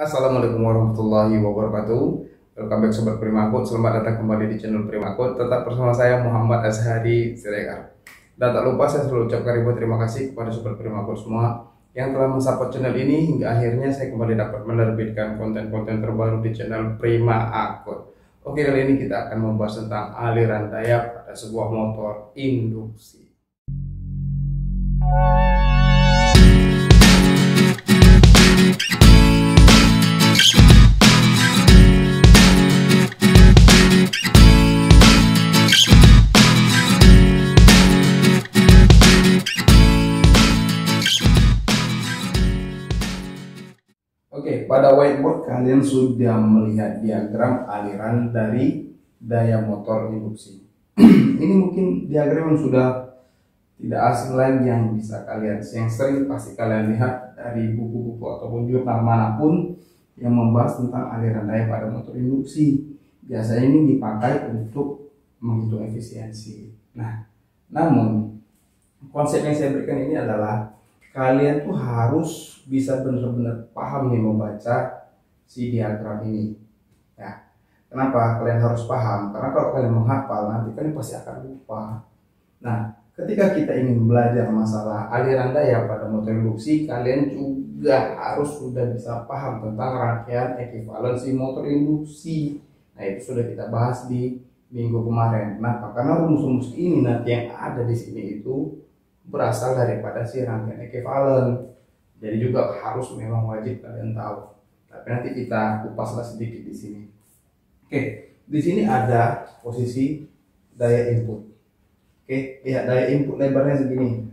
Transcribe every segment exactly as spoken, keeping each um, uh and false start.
Assalamualaikum warahmatullahi wabarakatuh. Welcome back Sobat Primakut. Selamat datang kembali di channel Primakut. Tetap bersama saya Muhammad Azhari Siregar. Dan tak lupa saya selalu ucapkan ribuan terima kasih kepada Sobat Primakut semua yang telah mensupport channel ini hingga akhirnya saya kembali dapat menerbitkan konten-konten terbaru di channel Primakut. Oke, kali ini kita akan membahas tentang aliran daya pada sebuah motor induksi. Oke, pada whiteboard kalian sudah melihat diagram aliran dari daya motor induksi. Ini mungkin diagram yang sudah tidak asing lagi, yang bisa kalian, yang sering pasti kalian lihat dari buku-buku ataupun jurnal manapun yang membahas tentang aliran daya pada motor induksi. Biasanya ini dipakai untuk menghitung efisiensi. Nah, namun konsep yang saya berikan ini adalah kalian tuh harus bisa benar-benar paham nih membaca si diagram ini. Ya, kenapa kalian harus paham? Karena kalau kalian menghafal nanti kalian pasti akan lupa. Nah, ketika kita ingin belajar masalah aliran daya pada motor induksi, kalian juga harus sudah bisa paham tentang rangkaian ekivalensi motor induksi. Nah, itu sudah kita bahas di minggu kemarin. Nah, karena rumus-rumus ini nanti yang ada di sini itu berasal daripada si rangkaian ekivalen. Jadi juga harus memang wajib kalian tahu. Tapi nanti kita kupaslah sedikit di sini. Oke, di sini ada posisi daya input. Oke, lihat daya input lebarnya segini.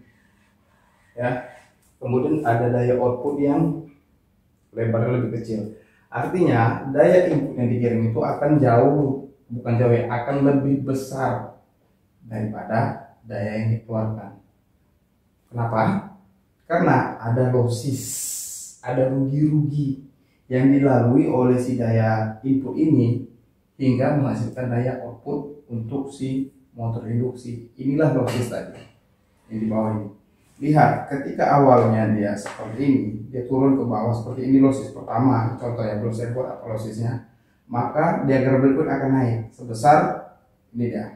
Ya. Kemudian ada daya output yang lebarnya lebih kecil. Artinya daya input yang dikirim itu akan jauh, bukan jauh ya, akan lebih besar daripada daya yang dikeluarkan. Kenapa? Karena ada losses, ada rugi-rugi yang dilalui oleh si daya input ini hingga menghasilkan daya output untuk si motor induksi. Inilah losses tadi yang di bawah ini. Lihat, ketika awalnya dia seperti ini, dia turun ke bawah seperti ini, losses pertama, contoh ya, belum saya buat apa lossesnya, maka diagram berikut akan naik sebesar ini dia.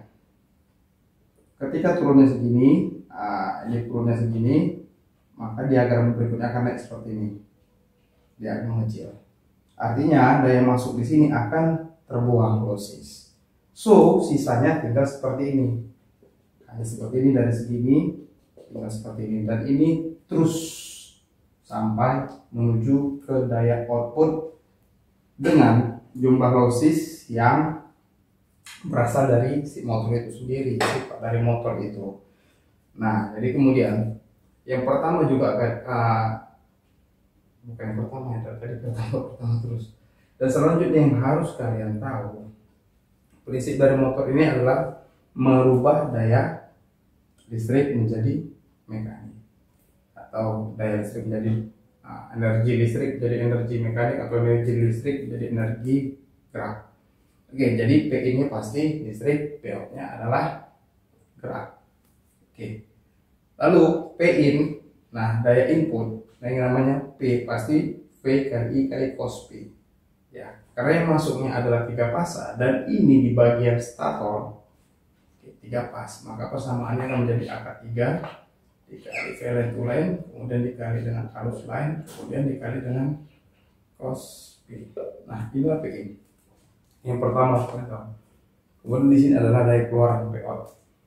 Ketika turunnya segini, nah, ini turunnya segini, maka diagram berikutnya akan naik seperti ini. Dia akan mengecil. Artinya daya masuk di sini akan terbuang losses. So, sisanya tinggal seperti ini. Hanya seperti ini dari segini, tinggal seperti ini, dan ini terus sampai menuju ke daya output dengan jumlah losses yang berasal dari si motor itu sendiri, dari motor itu. Nah, jadi kemudian yang pertama juga uh, bukan yang pertama ya, tadi pertama pertama terus. Dan selanjutnya yang harus kalian tahu, prinsip dari motor ini adalah merubah daya listrik menjadi mekanik, atau daya listrik menjadi uh, energi listrik menjadi energi mekanik, atau energi listrik menjadi energi gerak. Oke, jadi P I-nya pasti listrik, P out-nya adalah gerak. Oke. Lalu P in, nah daya input, nah yang namanya P pasti V kali I kali cos P. Ya, karena yang masuknya adalah tiga pasa dan ini di bagian stator, oke, tiga pas, maka persamaannya akan menjadi akar tiga dikali V line to line, kemudian dikali dengan arus line, kemudian dikali dengan cos P. Nah, inilah P in. Yang pertama kalian tahu. Kemudian di sini adalah daya keluar P out.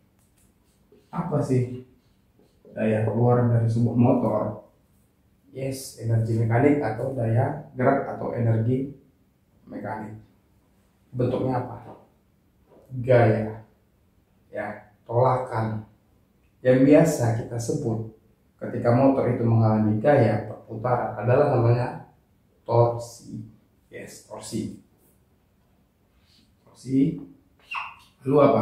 Apa sih daya keluar dari sebuah motor? Yes, energi mekanik atau daya gerak atau energi mekanik. Bentuknya apa? Gaya, ya, tolakan. Yang biasa kita sebut ketika motor itu mengalami gaya perputaran adalah namanya torsi. Yes, torsi. Torsi. Lalu apa?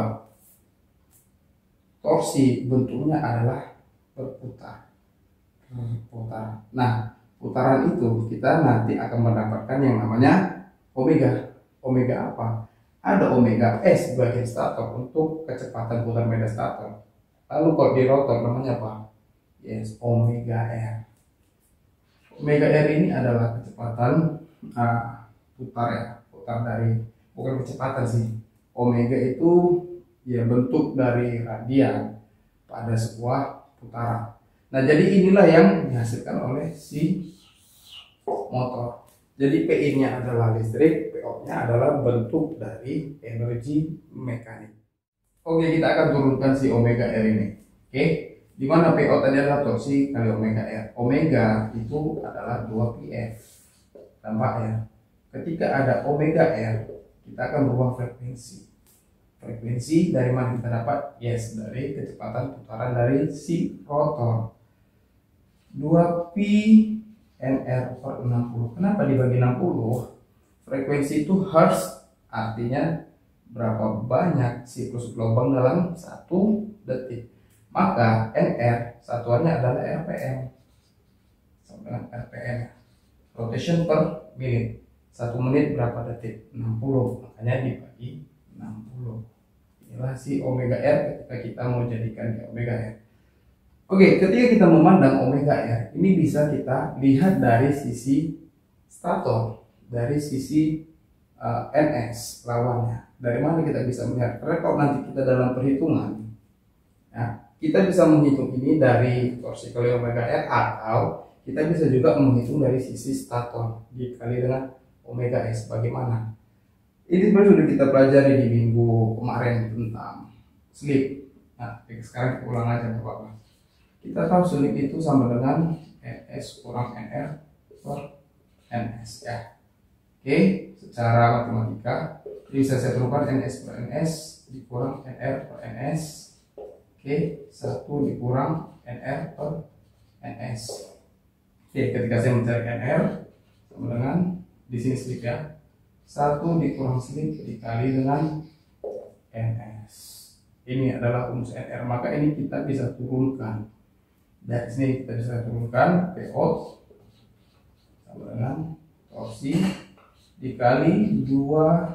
Torsi bentuknya adalah berputar. Berputar. Nah, putaran itu kita nanti akan mendapatkan yang namanya omega. Omega apa? Ada omega S bagian stator untuk kecepatan putar medan stator. Lalu kalau di rotor namanya apa? Yes, omega R. Omega R ini adalah kecepatan uh, putar ya, putar dari, bukan kecepatan sih. Omega itu ya bentuk dari radian pada sebuah putaran. Nah, jadi inilah yang dihasilkan oleh si motor. Jadi P I-nya adalah listrik, P O-nya adalah bentuk dari energi mekanik. Oke, kita akan turunkan si omega R ini. Oke, di mana P O tadi adalah torsi kali omega R. Omega itu adalah dua pi F. Tampak ya. Ketika ada omega R, kita akan berubah frekuensi. Frekuensi dari mana kita dapat? Yes, dari kecepatan putaran dari si rotor. dua pi N R per enam puluh. Kenapa dibagi enam puluh? Frekuensi itu hertz, artinya berapa banyak siklus gelombang dalam satu detik. Maka N R satuannya adalah R P M. Sama dengan R P M, rotation per menit. Satu menit berapa detik? enam puluh. Makanya dibagi enam puluh. Inilah si omega R ketika kita mau jadikan omega R. Oke, ketika kita memandang omega R, ini bisa kita lihat dari sisi stator, dari sisi uh, N S lawannya. Dari mana kita bisa melihat? Karena kalau nanti kita dalam perhitungan, ya, kita bisa menghitung ini dari torsi kali omega R, atau kita bisa juga menghitung dari sisi stator dikali dengan omega S. Bagaimana? Ini sebenarnya sudah kita pelajari di minggu kemarin tentang slip. Nah, sekarang kita ulang aja Bapak. Kita tahu slip itu sama dengan N S kurang N R per N S ya. Oke, secara matematika bisa saya turunkan N S per N S dikurang N R per N S. Oke, satu dikurang N R per N S. Oke, ketika saya mencari N R sama dengan di sini slip ya. Satu dikurang slip dikali dengan N S. Ini adalah rumus N R, maka ini kita bisa turunkan. Dari sini kita bisa turunkan P O sama dengan torsi dikali dua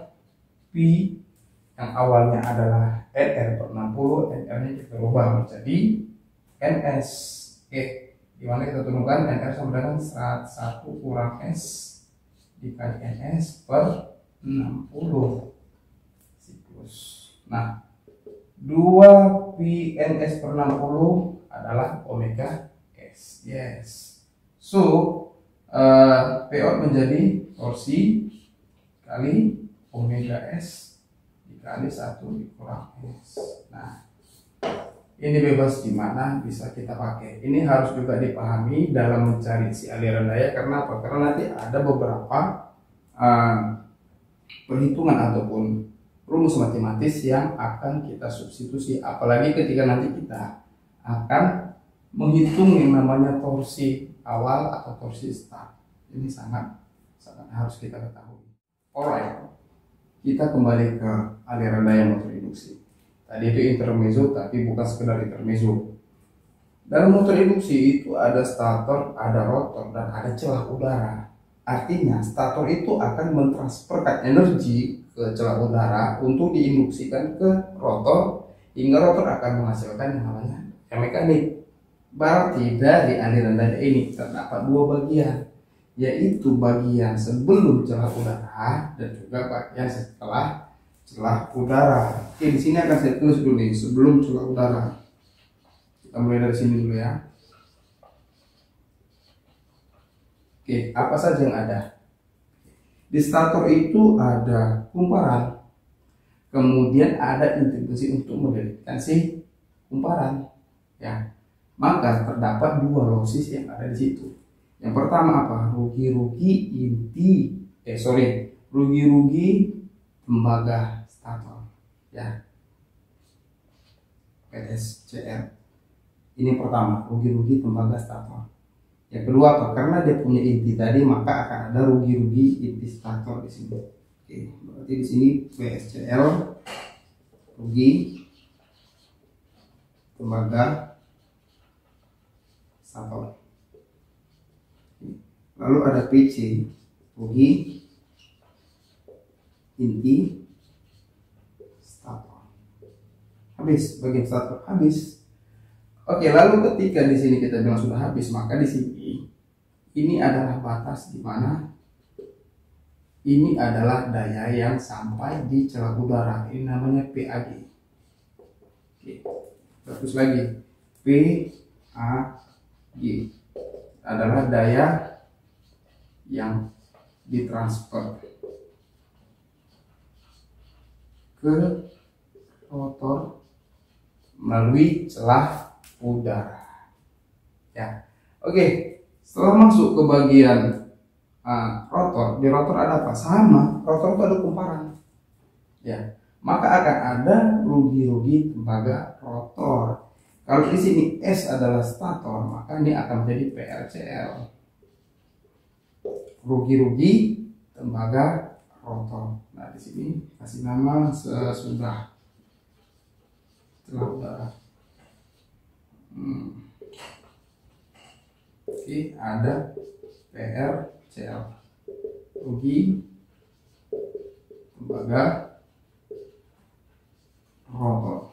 pi yang awalnya adalah N R per enam puluh, N R nya kita ubah menjadi N S. Oke, dimana kita turunkan N R sama dengan satu kurang S dikali N S per enam puluh siklus. Nah, dua pi N S per enam puluh adalah omega S. Yes. So, uh, P O menjadi torsi kali omega S dikali satu dikurang S. Nah, ini bebas di mana bisa kita pakai. Ini harus juga dipahami dalam mencari si aliran daya. Karena apa? Karena nanti ada beberapa uh, perhitungan ataupun rumus matematis yang akan kita substitusi. Apalagi ketika nanti kita akan menghitung yang namanya torsi awal atau torsi start. Ini sangat sangat harus kita ketahui. Alright, kita kembali ke aliran daya motor induksi. Tadi itu intermezzo, tapi bukan sekedar intermezzo. Dalam motor induksi itu ada stator, ada rotor, dan ada celah udara. Artinya stator itu akan mentransferkan energi ke celah udara untuk diinduksikan ke rotor, hingga rotor akan menghasilkan yang namanya yang mekanik. Berarti dari aliran daya ini terdapat dua bagian, yaitu bagian sebelum celah udara dan juga bagian setelah celah udara. Oke, di sini akan saya tulis dulu nih sebelum celah udara. Kita mulai dari sini dulu ya. Oke, apa saja yang ada? Di stator itu ada kumparan, kemudian ada integrasi untuk mendirikan si kumparan. Ya, maka terdapat dua losis yang ada di situ. Yang pertama apa? Rugi-rugi inti, eh sorry, rugi-rugi tembaga stator. Ya, P S C R. Ini pertama, rugi-rugi tembaga stator. Yang kedua apa? Karena dia punya inti tadi, maka akan ada rugi-rugi inti stator di sini. Oke, berarti di sini P S C R rugi tembaga stator. Lalu ada P C rugi inti stator. Habis bagian stator habis. Oke, lalu ketika di sini kita bilang sudah habis, maka di sini ini adalah batas di mana ini adalah daya yang sampai di celah udara. Ini namanya P A G. Oke, terus lagi P A G adalah daya yang ditransfer ke rotor melalui celah udara. Ya, oke. Setelah masuk ke bagian uh, rotor, di rotor ada apa? Sama, rotor itu ada kumparan. Ya, maka akan ada rugi-rugi tembaga rotor. Kalau di sini S adalah stator, maka ini akan menjadi P R C L. Rugi-rugi tembaga rotor. Nah, di sini kasih nama sesudah celah udara. Hmm. Oke, ada P R C L, rugi tembaga rotor.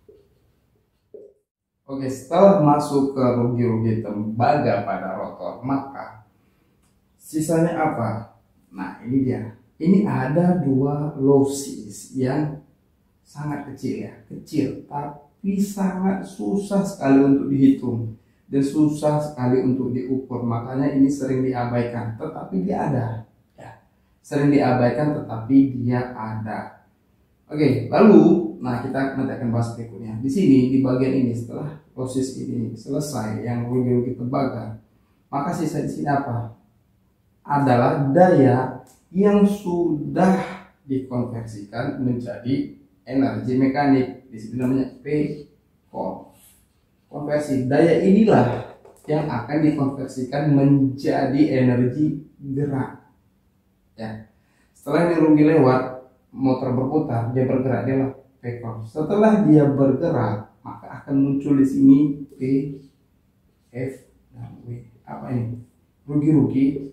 Oke, setelah masuk ke rugi-rugi tembaga pada rotor, maka sisanya apa? Nah, ini dia. Ini ada dua losses yang sangat kecil ya, kecil, tapi sangat susah sekali untuk dihitung dan susah sekali untuk diukur. Makanya ini sering diabaikan, tetapi dia ada. Ya, sering diabaikan, tetapi dia ada. Oke, lalu, nah kita nanti akan bahas berikutnya. Di sini di bagian ini setelah proses ini selesai yang rugi-rugi tembaga, maka sisa di sini apa? Adalah daya yang sudah dikonversikan menjadi energi mekanik. Di sini namanya P conv. Konversi daya inilah yang akan dikonversikan menjadi energi gerak. Ya. Setelah ini rugi lewat, motor berputar, dia bergerak, dia P conv. Setelah dia bergerak, maka akan muncul di sini P, F, dan W. Apa ini? Rugi-rugi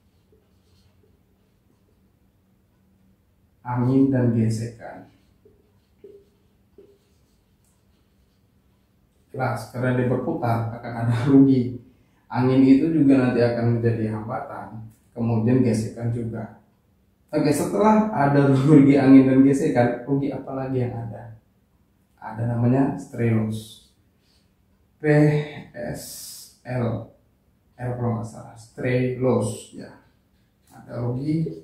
angin dan gesekan. Jelas, karena dia berputar akan ada rugi. Angin itu juga nanti akan menjadi hambatan, kemudian gesekan juga. Oke, setelah ada rugi angin dan gesekan, rugi apa lagi yang ada? Ada namanya stray loss. P S L L kalau nggak salah, stray loss ya. Ada rugi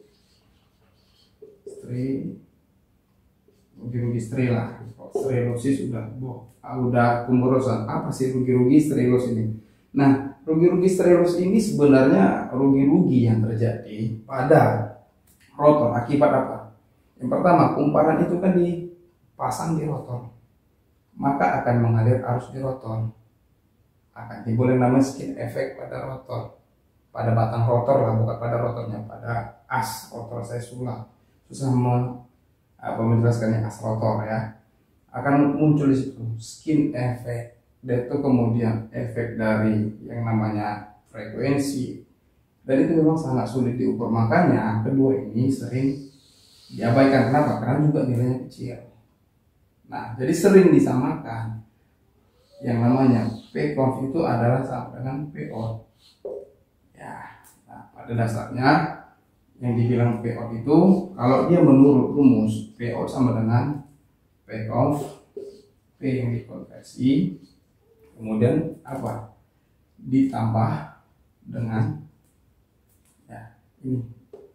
stray, rugi-rugi stray lah. Stray loss sudah boh. Udah pemborosan. Apa sih rugi-rugi stray loss ini? Nah, rugi-rugi stray loss ini sebenarnya rugi-rugi yang terjadi pada rotor akibat apa? Yang pertama, kumparan itu kan dipasang di rotor, maka akan mengalir arus di rotor. Akan timbul yang namanya skin effect pada rotor, pada batang rotor lah, bukan pada rotornya, pada as rotor. Saya sulap, susah me, apa menjelaskannya, as rotor ya. Akan muncul di situ skin effect, dan itu kemudian efek dari yang namanya frekuensi, dan itu memang sangat sulit diukur. Makanya kedua ini sering diabaikan. Kenapa? Karena juga nilainya kecil. Nah, jadi sering disamakan yang namanya P conv itu adalah sama dengan P out ya. Nah, pada dasarnya yang dibilang P out itu, kalau dia menurut rumus, P out sama dengan P conv, P yang dikonversi, kemudian apa? Ditambah dengan ya ini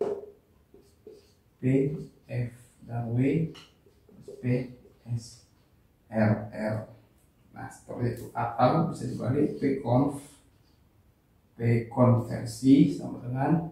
P, F, dan W, P, S, R, R. Nah, seperti itu. Atau bisa dibalik, P conv, P konversi sama dengan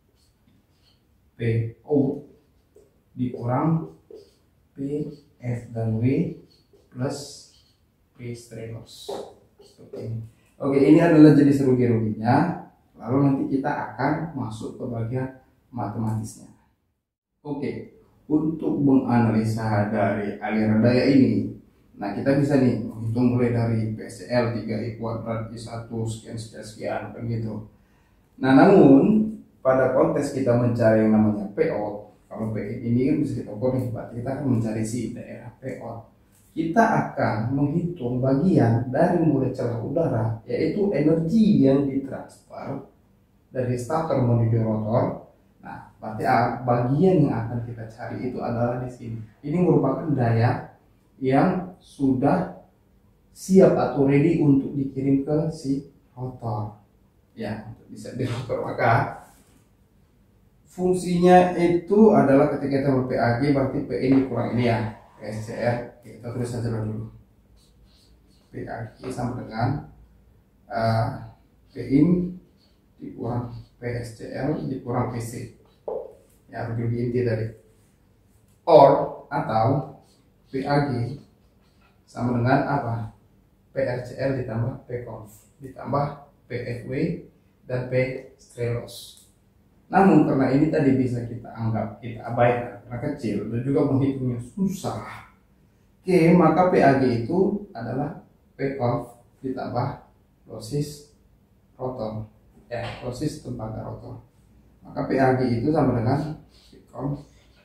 P O dikurang P, F, dan W plus P stray loss. Seperti ini. Oke, ini adalah jenis rugi-ruginya. Lalu nanti kita akan masuk ke bagian matematisnya. Oke, untuk menganalisa dari aliran daya ini, nah kita bisa nih menghitung mulai dari P S L tiga I kuadrat I satu sekian sekian sekian begitu. Nah, namun pada konteks kita mencari yang namanya P out, kalau P ini kan bisa kita ukur nih, kita akan mencari si daerah P out. Kita akan menghitung bagian dari mulai celah udara, yaitu energi yang ditransfer dari stator menuju rotor. Nah, Berarti bagian yang akan kita cari itu adalah di sini. Ini merupakan daya yang sudah siap atau ready untuk dikirim ke si rotor. Ya, untuk bisa di rotor. Maka fungsinya itu adalah ketika kita ber P A G berarti P in dikurang ini ya, P S C R. Kita tulis saja dulu. P A G sama dengan uh, P in dikurang P S C L dikurang P C. Ya, lebih inti tadi. Or atau P A G sama dengan apa? P R C L ditambah P conv ditambah P F W dan P strelos. Namun karena ini tadi bisa kita anggap kita abaikan karena kecil dan juga menghitungnya susah. Oke, maka P A G itu adalah P conv ditambah losis rotor. Ya, losis tembaga rotor. Maka P A G itu sama dengan P conv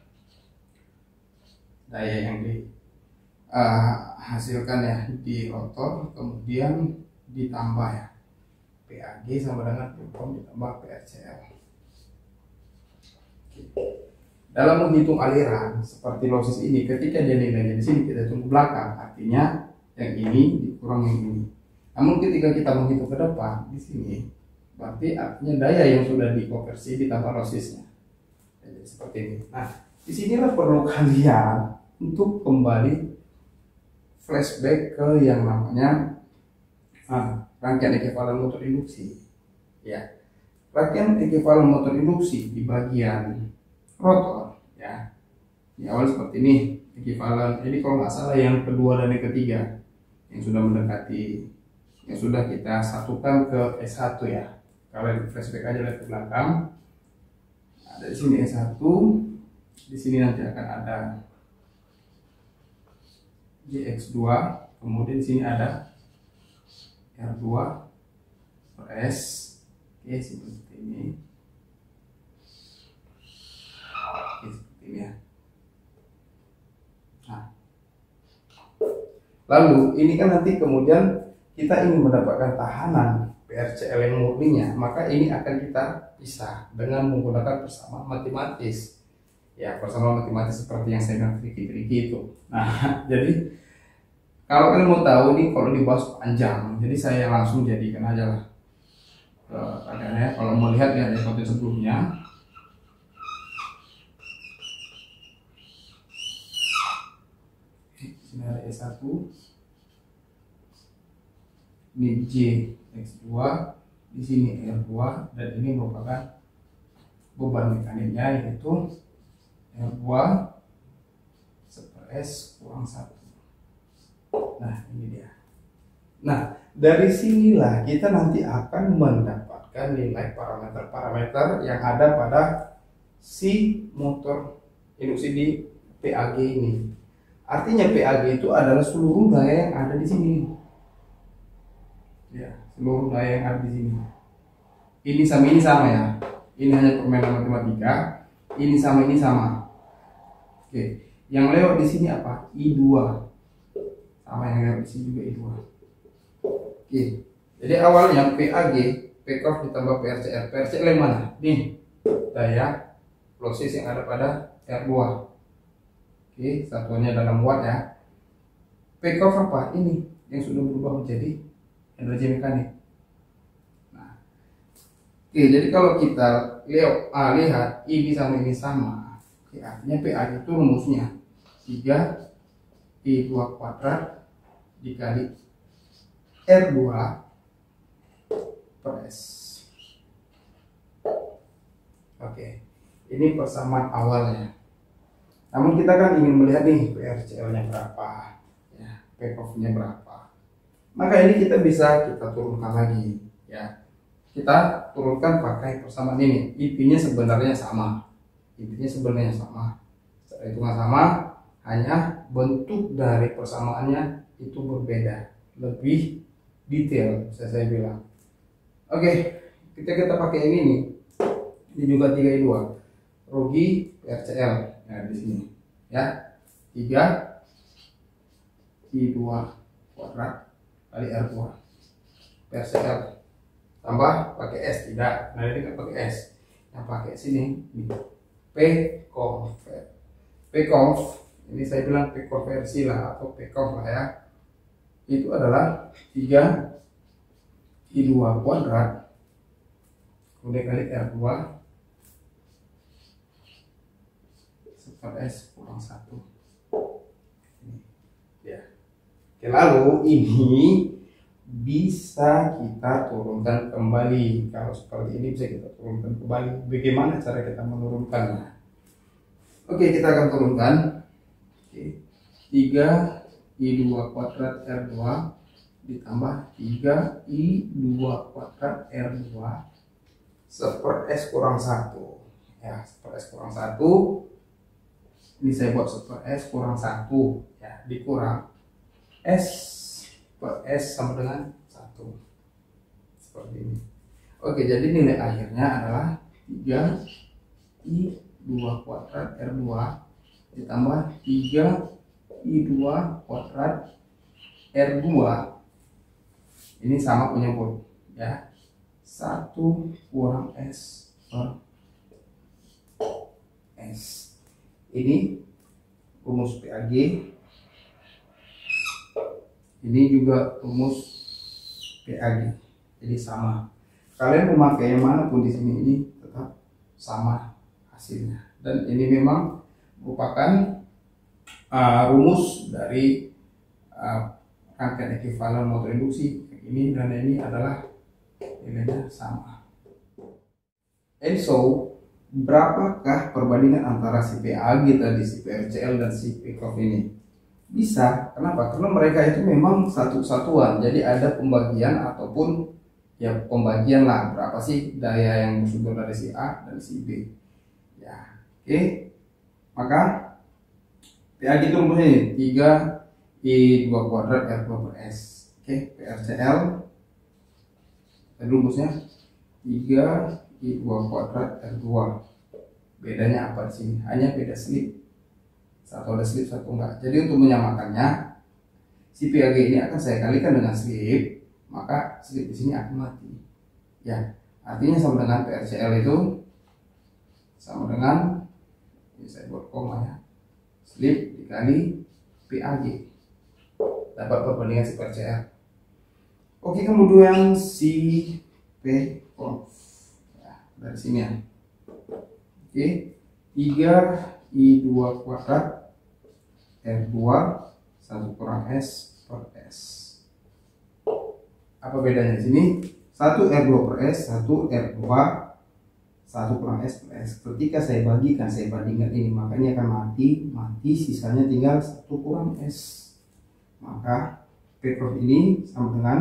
daya yang di uh, hasilkan ya di rotor kemudian ditambah ya P A G sama dengan P conv ditambah P R C L. Dalam menghitung aliran seperti losis ini, ketika dia nilainya di sini kita hitung ke belakang, artinya yang ini dikurang yang ini. Namun ketika kita menghitung ke depan di sini, berarti artinya daya yang sudah dikonversi ditambah losisnya. Jadi seperti ini. Nah, disinilah perlu kalian untuk kembali flashback ke yang namanya ah, rangkaian ekuivalen motor induksi. Ya, rangkaian ekuivalen motor induksi di bagian rotor ya di awal seperti ini ekuivalen. Jadi kalau nggak salah yang kedua dan yang ketiga yang sudah mendekati yang sudah kita satukan ke S satu ya. Kalian flashback aja lihat ke belakang. Ada di sini S satu, di sini nanti akan ada J X dua, kemudian di sini ada R dua per S. Oke, seperti ini. Oke, seperti ini ya. Nah, lalu ini kan nanti kemudian kita ingin mendapatkan tahanan P R C L yang murninya, maka ini akan kita pisah dengan menggunakan persamaan matematis. Ya, persamaan matematis seperti yang saya bilang triki-triki itu. Nah, jadi kalau kalian mau tahu nih, kalau dibahas panjang, jadi saya langsung jadikan aja lah. Adanya, kalau mau lihat ya dari konten sebelumnya. Sini ada S satu, ini J X dua, di sini R dua, dan ini merupakan beban mekaniknya yaitu R dua per S kurang satu. Nah, ini dia. Nah, dari sinilah kita nanti akan mendapatkan nilai parameter-parameter yang ada pada si motor induksi di P A G ini. Artinya P A G itu adalah seluruh daya yang ada di sini. Ya, seluruh daya yang ada di sini. Ini sama ini sama ya. Ini hanya permainan matematika. Ini sama ini sama. Oke, yang lewat di sini apa? I dua. Sama yang lewat di sini juga I dua. Oke, jadi awalnya P A G, P conv ditambah P R C L. P R C L yang mana? Nih, daya losis yang ada pada R dua. Oke, satuannya dalam watt ya. P conv apa? Ini yang sudah berubah menjadi energi mekanik. Nah, oke, jadi kalau kita lihat, ah, lihat ini sama ini sama, oke, artinya P A G itu rumusnya tiga I dua kuadrat dikali R dua per S. Oke, ini persamaan awalnya. Namun kita kan ingin melihat nih P R C L-nya berapa, ya, P conv-nya berapa. Maka ini kita bisa kita turunkan lagi, ya. Kita turunkan pakai persamaan ini. Intinya sebenarnya sama. Intinya sebenarnya sama. Secara hitungan sama, hanya bentuk dari persamaannya itu berbeda, lebih detail, bisa saya bilang. Oke, kita kita pakai yang ini. Ini juga tiga I dua. Rugi P R C L. Nah, di sini. Ya. tiga I dua kuadrat kali R dua. P R C L. Tambah pakai S, tidak. Nah, ini kan pakai S. Yang pakai sini ini. P-conv. P-conv ini saya bilang P-konversi lah atau P-conv lah ya. Itu adalah tiga I dua kuadrat kemudian kali R dua per S kurang satu. Ya. Oke, lalu ini bisa kita turunkan kembali. Kalau seperti ini bisa kita turunkan kembali. Bagaimana cara kita menurunkannya? Oke, kita akan turunkan. Oke. tiga I dua kuadrat R dua ditambah tiga I dua kuadrat R dua seper S kurang satu. Ya, seper S kurang satu. Ini saya buat seper S kurang satu, ya, dikurang S per S sama dengan satu. Seperti ini. Oke, jadi nilai akhirnya adalah tiga I dua kuadrat R dua ditambah tiga I dua kuadrat R dua. Ini sama penyebut, ya. satu kurang S per S. Ini rumus P A G. Ini juga rumus P A G. Jadi sama. Kalian memakai yang manapun di sini ini tetap sama hasilnya. Dan ini memang merupakan uh, rumus dari uh, rangkaian ekuivalen motor induksi. Ini dan ini adalah nilainya sama. And so, berapakah perbandingan antara si P A G tadi, si P R C L dan si P-conv ini? Bisa. Kenapa? Karena mereka itu memang satu kesatuan. Jadi ada pembagian ataupun ya pembagian lah berapa sih daya yang bersumber dari si A dan si B. Ya, oke. Okay. Maka P A G itu rumusnya ini tiga I dua kuadrat R dua per S. Oke, okay. P R C L dan rumusnya tiga I dua kuadrat R dua. Bedanya apa di sini? Hanya beda slip. Satu ada slip, satu enggak. Jadi untuk menyamakannya, si P A G ini akan saya kalikan dengan slip, maka slip di sini akan mati. Ya, artinya sama dengan P R C L itu sama dengan, ini saya buat koma ya, slip dikali P A G. Dapat perbandingan si P R C L. Oke, kemudian si P-conv. Dari sini ya. Oke, tiga I dua kuadrat R dua satu kurang S per S. Apa bedanya di sini? satu R dua per S, satu R dua, satu kurang S per S. Ketika saya bagikan, saya bandingkan ini, makanya akan mati, mati, sisanya tinggal satu kurang S. Maka P-conv ini sama dengan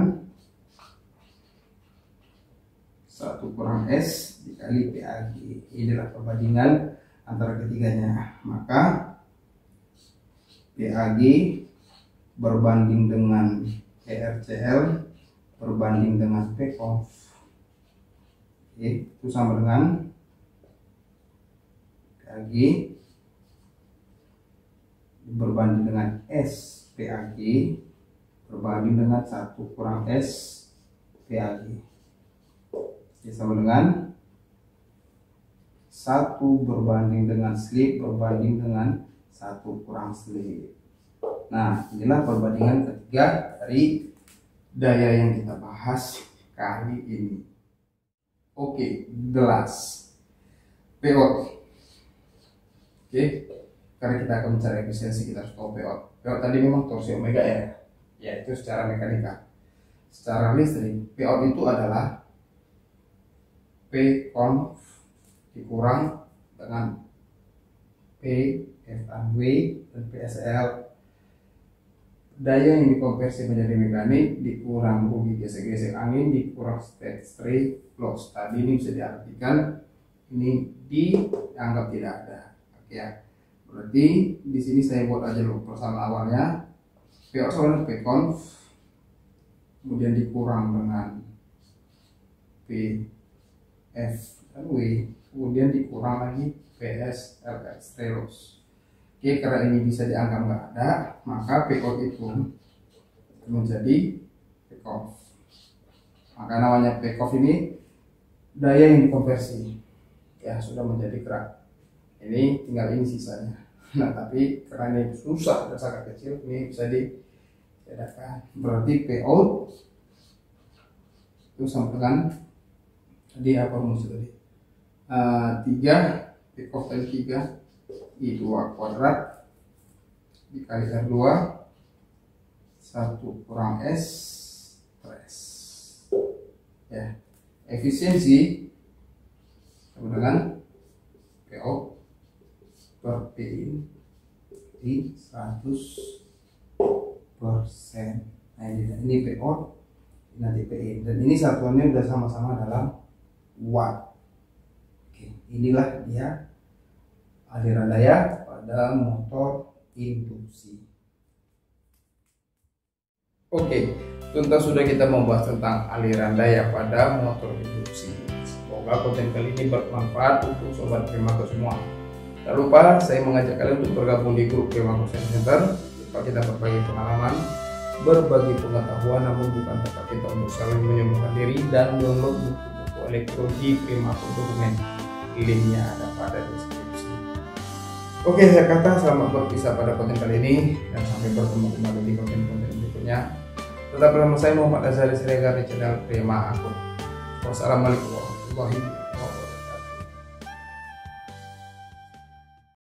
satu kurang S dikali P A G. Inilah perbandingan antara ketiganya. Maka P A G berbanding dengan P R C L berbanding dengan P-conv. Oke, itu sama dengan P A G berbanding dengan S P A G berbanding dengan satu kurang S P A G. Oke, sama dengan satu berbanding dengan slip berbanding dengan satu kurang slip. Nah, inilah perbandingan ketiga dari daya yang kita bahas kali ini. Oke, gelas P O. Oke, karena kita akan mencari efisiensi, kita harus tahu P O. P O tadi memang torsi omega ya, yaitu secara mekanika. Secara listrik, P O itu adalah P-conv dikurang dengan P F A W dan P S L. Daya yang dikonversi menjadi mekanik dikurang rugi gesek-gesek angin dikurang straight loss. Tadi ini bisa diartikan ini dianggap tidak ada. Oke ya. Berarti di sini saya buat aja dulu persamaan awalnya. P O sama dengan P-conv kemudian dikurang dengan P F dan W, kemudian dikurang lagi P S L straight loss. Oke, karena ini bisa dianggap nggak ada, maka P O itu menjadi P-conv. Maka namanya P-conv ini daya yang dikonversi, ya sudah menjadi gerak. Ini tinggal ini sisanya. Nah tapi karena ini susah dan sangat kecil, ini bisa dibedakan. Berarti P out itu sama dengan tadi apa rumus tadi? Uh, tiga P of tadi tiga I dua kuadrat dikali R dua satu kurang S per S. Ya, efisiensi sama dengan P out per P in di seratus persen. Nah ini P out, nanti P in, dan ini satuannya udah sama-sama dalam watt. Oke, inilah dia aliran daya pada motor induksi. Oke, tuntas sudah kita membahas tentang aliran daya pada motor induksi. Semoga konten kali ini bermanfaat untuk sobat Primaco semua. Tak lupa saya mengajak kalian untuk bergabung di grup Primaco Center. Lupa kita berbagi pengalaman, berbagi pengetahuan, namun bukan tempat kita untuk saling menyembuhkan diri, dan download buku-buku elektronik Primaco Dokumen. Linknya ada pada deskripsi. Oke, saya kata selamat berpisah pada konten kali ini, dan sampai bertemu kembali di konten-konten berikutnya. Tetap bersama saya Muhammad Azhari Siregar di channel Primaco. Wassalamualaikum warahmatullahi wabarakatuh.